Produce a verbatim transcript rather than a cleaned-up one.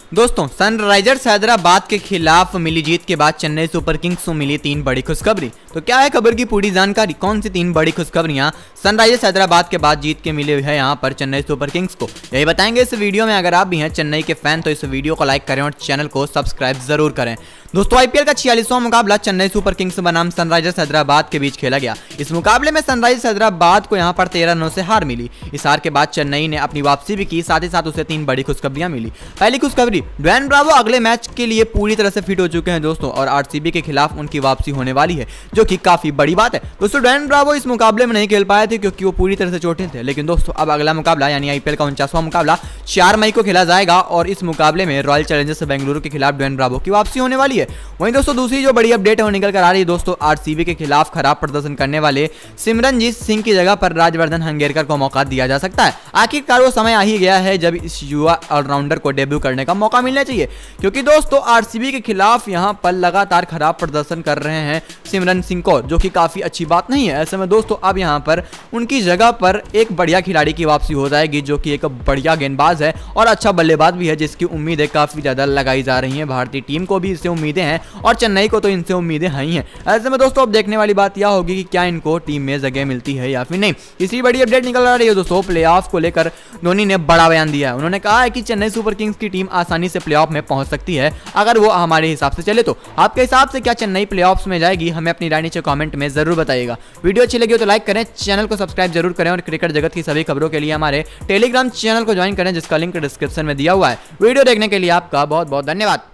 दोस्तों सनराइजर्स हैदराबाद के खिलाफ मिली जीत के बाद चेन्नई सुपर किंग्स को मिली तीन बड़ी खुशखबरी। तो क्या है खबर की पूरी जानकारी, कौन सी तीन बड़ी खुशखबरियां सनराइजर्स हैदराबाद के बाद जीत के मिले हुए हैं यहाँ पर चेन्नई सुपर किंग्स को, यही बताएंगे इस वीडियो में। अगर आप भी हैं चेन्नई के फैन तो इस वीडियो को लाइक करें और चैनल को सब्सक्राइब जरूर करें। दोस्तों आईपीएल का छियालीसवां मुकाबला चेन्नई सुपर किंग्स बनाम सनराइजर्स हैदराबाद के बीच खेला गया। इस मुकाबले में सनराइजर्स हैदराबाद को यहाँ पर तेरह रनों से हार मिली। इस हार के बाद चेन्नई ने अपनी वापसी भी की, साथ ही साथ उसे तीन बड़ी खुशखबरियां मिली। पहली खुशखबरी, ड्वेन ब्रावो अगले मैच के लिए पूरी तरह से फिट हो चुके हैं दोस्तों, और आरसीबी के खिलाफ उनकी वापसी होने वाली है, जो कि काफी बड़ी बात है। दोस्तों ड्वेन ब्रावो इस मुकाबले में नहीं खेल पाए थे क्योंकि वो पूरी तरह से चोटिल थे, लेकिन दोस्तों अब अगला मुकाबला यानी आईपीएल का उनचासवां मुकाबला चार मई को खेला जाएगा और इस मुकाबले में रॉयल चैलेंजर्स बेंगलुरु के खिलाफ ड्वेन ब्रावो की वापसी होने वाली है। वहीं दोस्तों दूसरी जो बड़ी अपडेट है वो निकल कर आ रही है दोस्तों, आरसीबी के खिलाफ खराब प्रदर्शन करने वाले सिमरनजीत सिंह की जगह पर राजवर्धन हंगेरकर को मौका दिया जा सकता है। आखिरकार वो समय आ ही गया है जब इस युवा ऑलराउंडर को डेब्यू करने का मौका मिलना चाहिए, क्योंकि दोस्तों आरसीबी के खिलाफ यहां पर लगातार खराब प्रदर्शन कर रहे हैं सिमरन सिंह को, जो कि काफी अच्छी बात नहीं है। ऐसे में दोस्तों अब यहां पर उनकी जगह पर एक बढ़िया खिलाड़ी की वापसी हो जाएगी, जो कि एक बढ़िया गेंदबाज है और अच्छा बल्लेबाज भी है, जिसकी उम्मीदें काफी ज्यादा लगाई जा रही हैं। भारतीय टीम को भी इससे उम्मीदें हैं और चेन्नई को तो इनसे उम्मीदें हैं ही हैं। ऐसे में दोस्तों अब देखने वाली बात यह होगी कि क्या इनको टीम में जगह मिलती है या फिर नहीं। तीसरी बड़ी अपडेट निकल आ रही है दोस्तों, प्लेऑफ को लेकर धोनी ने बड़ा बयान दिया है। उन्होंने कहा है कि चेन्नई सुपर किंग्स की टीम आसानी से प्लेऑफ में पहुंच सकती है अगर वो हमारे हिसाब से चले तो। आपके हिसाब से क्या चेन्नई प्लेऑफ्स में जाएगी? हमें अपनी राय नीचे कमेंट में जरूर बताइएगा। वीडियो अच्छी लगी हो तो लाइक करें, चैनल को सब्सक्राइब जरूर करें और क्रिकेट जगत की सभी खबरों के लिए हमारे टेलीग्राम चैनल को ज्वाइन करें, जिसका लिंक डिस्क्रिप्शन में दिया हुआ है। वीडियो देखने के लिए आपका बहुत बहुत धन्यवाद।